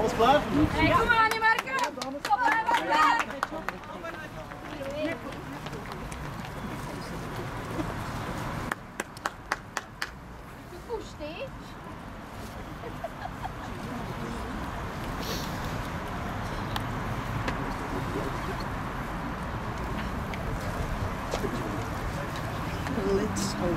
Alles klaar? Hey, kom maar aan die merken! Kom maar aan die merken! Steve? Let's go.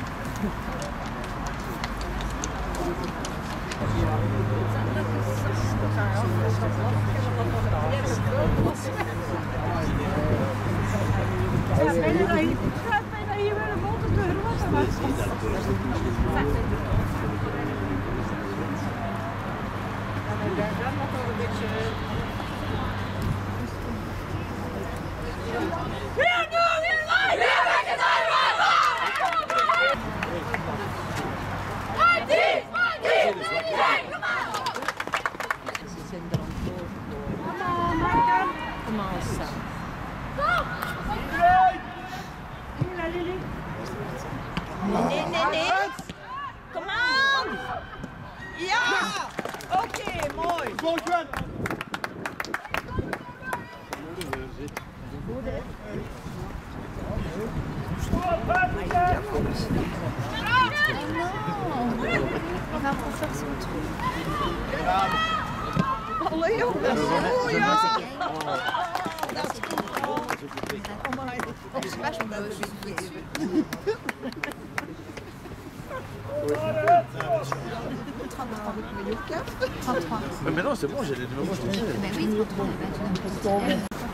Gaat bijna hier weer een botte deur. Dan nog wel een beetje. Ze zijn er aan het lopen. Kom aan, Sam. Nee. Kom aan! Ja! Oké, mooi. Alle jongens. Oh ja! Dat is goed. Oh my. Dat is best wel Mais non, c'est bon, j'ai les numéros. Mais oui, 33.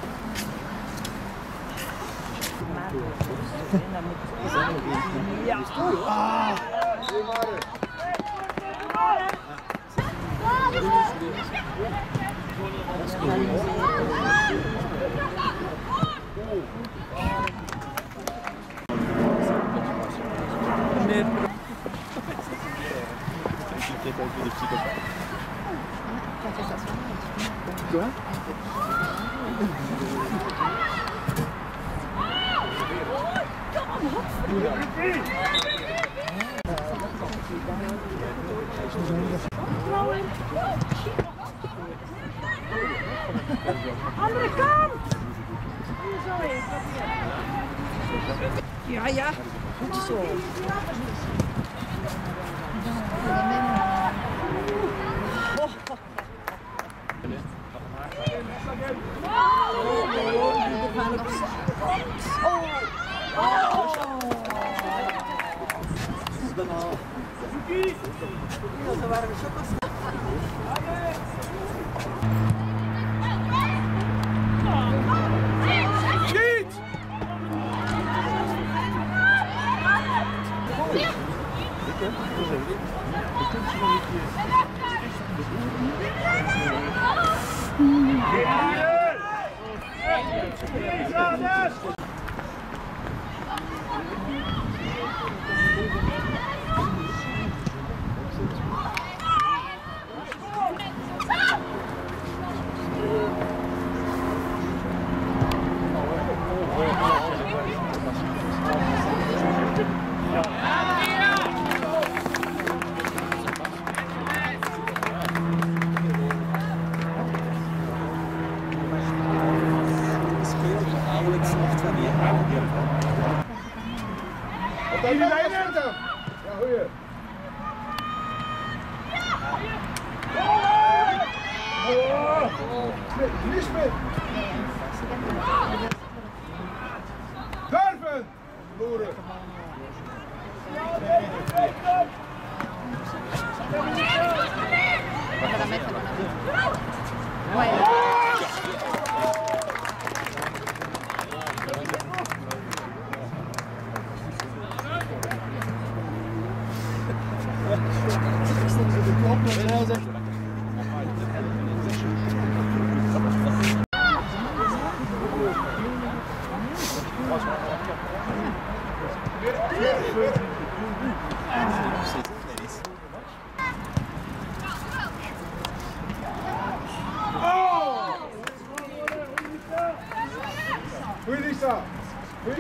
Quoi? Andere kant! Ja, goed zo. Zo waren we zo. Durven! Loeren! Goeie Lisa! Goeie!